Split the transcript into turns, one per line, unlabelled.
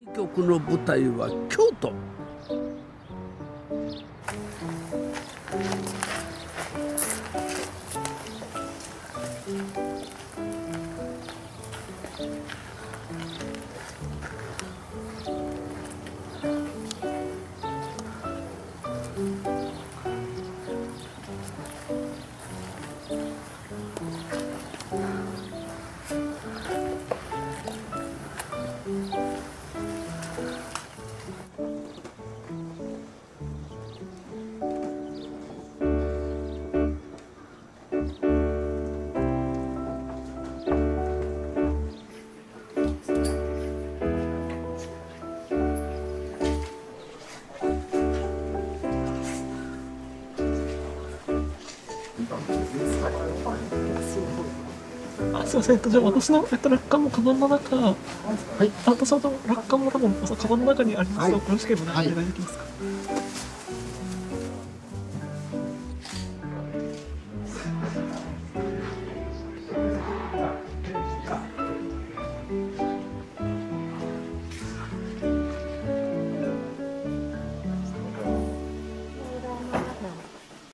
曲の舞台は京都。
すいません、じゃあ私の、落下もカバンの中、
はい。
私の落下も多分カバンの中にありますので、よろしければお願いできますか。